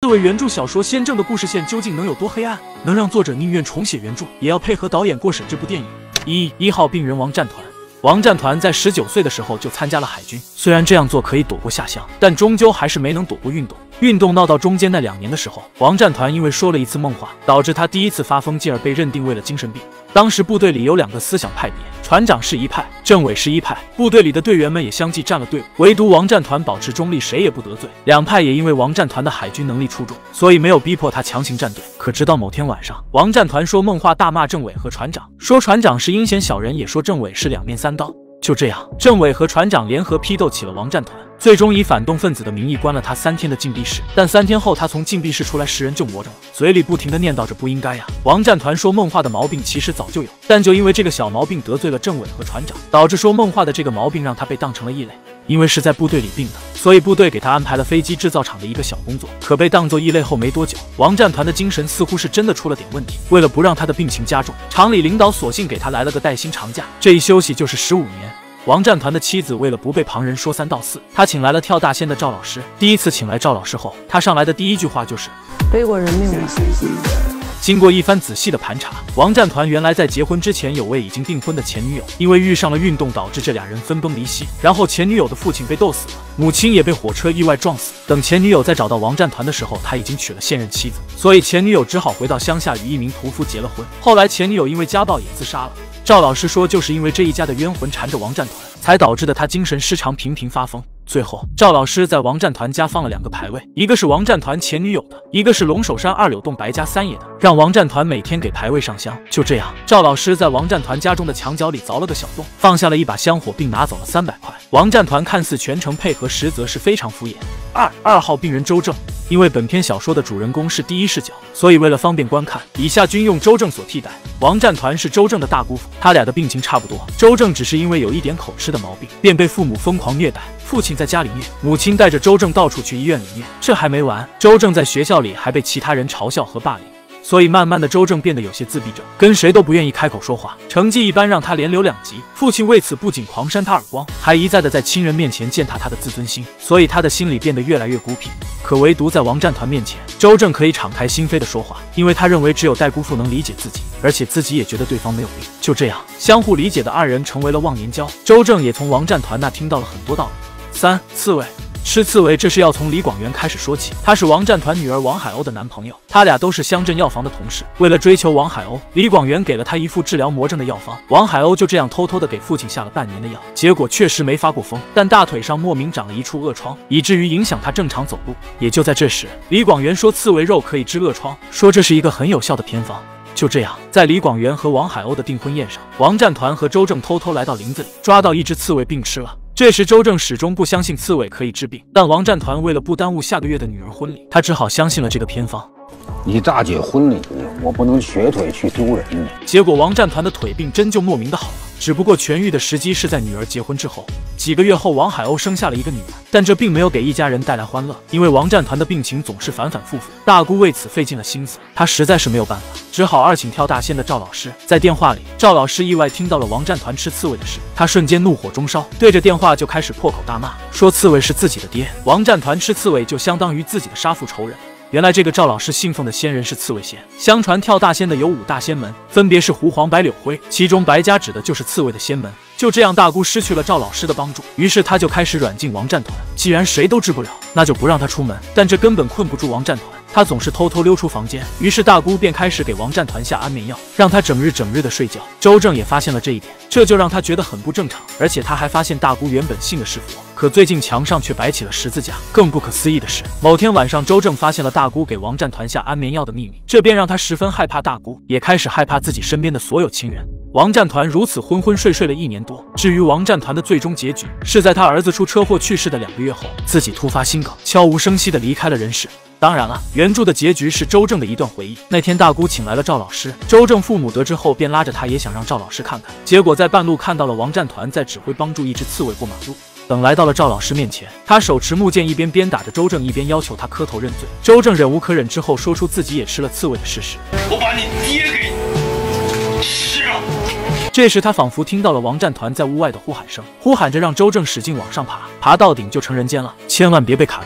刺猬原著小说《仙正》的故事线究竟能有多黑暗？能让作者宁愿重写原著，也要配合导演过审这部电影。1号病人王战团。王战团在19岁的时候就参加了海军，虽然这样做可以躲过下乡，但终究还是没能躲过运动。运动闹到中间那2年的时候，王战团因为说了一次梦话，导致他第一次发疯，进而被认定为了精神病。当时部队里有2个思想派别，船长是一派，政委是一派，部队里的队员们也相继站了队伍，唯独王战团保持中立，谁也不得罪。2派也因为王战团的海军能力出众，所以没有逼迫他强行站队。可直到某天晚上，王战团说梦话，大骂政委和船长，说船长是阴险小人，也说政委是两面三刀。就这样，政委和船长联合批斗起了王战团，最终以反动分子的名义关了他3天的禁闭室。但3天后，他从禁闭室出来，10人就魔怔了，嘴里不停地念叨着不应该呀。王战团说梦话的毛病其实早就有，但就因为这个小毛病得罪了政委和船长，导致说梦话的这个毛病让他被当成了异类。因为是在部队里病的，所以部队给他安排了飞机制造厂的一个小工作。可被当作异类后没多久，王战团的精神似乎是真的出了点问题。为了不让他的病情加重，厂里领导索性给他来了个带薪长假，这一休息就是15年。王战团的妻子为了不被旁人说三道四，他请来了跳大仙的赵老师。第一次请来赵老师后，他上来的第一句话就是背过人命吗？ 经过一番仔细的盘查，王战团原来在结婚之前有位已经订婚的前女友，因为遇上了运动，导致这2人分崩离析。然后前女友的父亲被斗死了，母亲也被火车意外撞死。等前女友再找到王战团的时候，他已经娶了现任妻子，所以前女友只好回到乡下与一名屠夫结了婚。后来前女友因为家暴也自杀了。赵老师说，就是因为这一家的冤魂缠着王战团，才导致的他精神失常，频频发疯。最后，赵老师在王战团家放了2个牌位，一个是王战团前女友的，一个是龙首山2柳洞白家3爷的，让王战团每天给牌位上香。就这样，赵老师在王战团家中的墙角里凿了个小洞，放下了一把香火，并拿走了300块。王战团看似全程配合，实则是非常敷衍。2号病人周正。因为本篇小说的主人公是第一视角，所以为了方便观看，以下均用周正所替代。王战团是周正的大姑父，他俩的病情差不多。周正只是因为有一点口吃的毛病，便被父母疯狂虐待。父亲在家里虐，母亲带着周正到处去医院里虐。这还没完，周正在学校里还被其他人嘲笑和霸凌。所以慢慢的，周正变得有些自闭症，跟谁都不愿意开口说话，成绩一般，让他连留2级。父亲为此不仅狂扇他耳光，还一再的在亲人面前践踏他的自尊心，所以他的心里变得越来越孤僻。可唯独在王战团面前，周正可以敞开心扉的说话，因为他认为只有戴姑父能理解自己，而且自己也觉得对方没有病。就这样，相互理解的2人成为了忘年交。周正也从王战团那听到了很多道理。3. 刺猬。吃刺猬，这是要从李广元开始说起。他是王战团女儿王海鸥的男朋友，他俩都是乡镇药房的同事。为了追求王海鸥，李广元给了他一副治疗魔怔的药方。王海鸥就这样偷偷的给父亲下了半年的药，结果确实没发过疯，但大腿上莫名长了一处恶疮，以至于影响他正常走路。也就在这时，李广元说刺猬肉可以治恶疮，说这是一个很有效的偏方。就这样，在李广元和王海鸥的订婚宴上，王战团和周正偷偷来到林子里，抓到一只刺猬并吃了。这时周正始终不相信刺猬可以治病，但王战团为了不耽误下个月的女儿婚礼，他只好相信了这个偏方。 你大姐婚礼，我不能瘸腿去丢人。 结果王战团的腿病真就莫名的好了，只不过痊愈的时机是在女儿结婚之后。几个月后，王海鸥生下了一个女儿，但这并没有给一家人带来欢乐，因为王战团的病情总是反反复复，大姑为此费尽了心思，她实在是没有办法，只好2请跳大仙的赵老师。在电话里，赵老师意外听到了王战团吃刺猬的事，他瞬间怒火中烧，对着电话就开始破口大骂，说刺猬是自己的爹，王战团吃刺猬就相当于自己的杀父仇人。原来这个赵老师信奉的仙人是刺猬仙，相传跳大仙的有5大仙门，分别是狐黄白柳灰，其中白家指的就是刺猬的仙门。就这样，大姑失去了赵老师的帮助，于是他就开始软禁王战团。既然谁都治不了，那就不让他出门。但这根本困不住王战团，他总是偷偷溜出房间。于是大姑便开始给王战团下安眠药，让他整日的睡觉。周正也发现了这一点，这就让他觉得很不正常。而且他还发现大姑原本信的是佛，可最近墙上却摆起了十字架。更不可思议的是，某天晚上，周正发现了大姑给王战团下安眠药的秘密，这便让他十分害怕大姑，也开始害怕自己身边的所有亲人。王战团如此昏昏睡睡了1年多。至于王战团的最终结局，是在他儿子出车祸去世的2个月后，自己突发心梗，悄无声息地离开了人世。当然了，原著的结局是周正的一段回忆。那天大姑请来了赵老师，周正父母得知后便拉着他也想让赵老师看看，结果在半路看到了王战团在指挥帮助一只刺猬过马路。等来到了赵老师面前，他手持木剑，一边鞭打着周正，一边要求他磕头认罪。周正忍无可忍之后，说出自己也吃了刺猬的事实。 我把你爹给吃了。 这时他仿佛听到了王战团在屋外的呼喊声，呼喊着让周正使劲往上爬，爬到顶就成人间了，千万别被卡住了。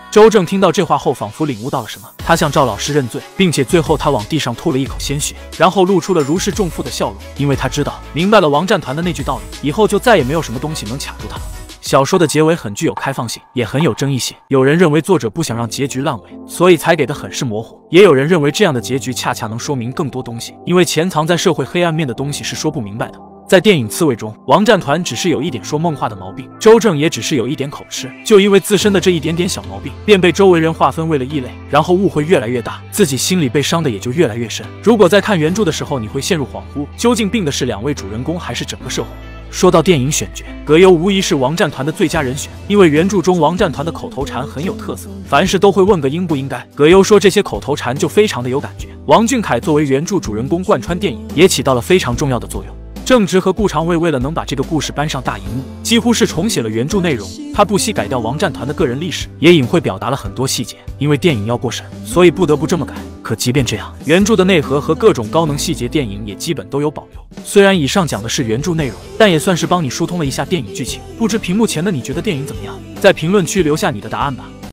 周正听到这话后，仿佛领悟到了什么，他向赵老师认罪，并且最后他往地上吐了一口鲜血，然后露出了如释重负的笑容，因为他知道明白了王战团的那句道理，以后就再也没有什么东西能卡住他了。小说的结尾很具有开放性，也很有争议性。有人认为作者不想让结局烂尾，所以才给的很是模糊；也有人认为这样的结局恰恰能说明更多东西，因为潜藏在社会黑暗面的东西是说不明白的。在电影《刺猬》中，王战团只是有一点说梦话的毛病，周正也只是有一点口吃，就因为自身的这一点点小毛病，便被周围人划分为了异类，然后误会越来越大，自己心里被伤的也就越来越深。如果在看原著的时候，你会陷入恍惚，究竟病的是两位主人公还是整个社会？说到电影选角，葛优无疑是王战团的最佳人选，因为原著中王战团的口头禅很有特色，凡事都会问个应不应该。葛优说这些口头禅就非常的有感觉。王俊凯作为原著主人公贯穿电影，也起到了非常重要的作用。郑直和顾长卫为了能把这个故事搬上大荧幕，几乎是重写了原著内容，他不惜改掉王战团的个人历史，也隐晦表达了很多细节。因为电影要过审，所以不得不这么改。可即便这样，原著的内核和各种高能细节，电影也基本都有保留。虽然以上讲的是原著内容，但也算是帮你疏通了一下电影剧情。不知屏幕前的你觉得电影怎么样？在评论区留下你的答案吧。